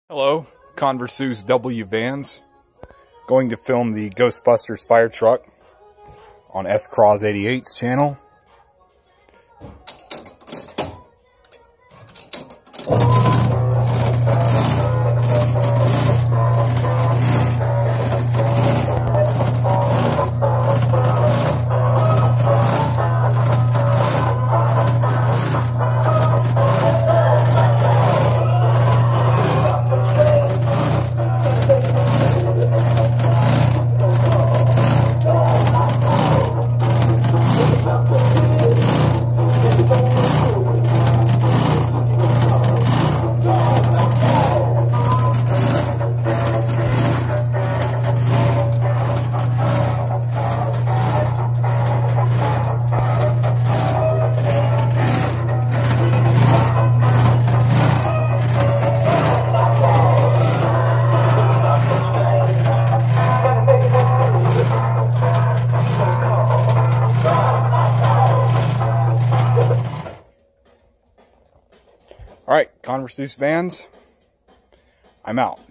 Hello, Conversus W vans. Going to film the Ghostbusters fire truck on S-Cross 88's channel. Alright, Conversus vans, I'm out.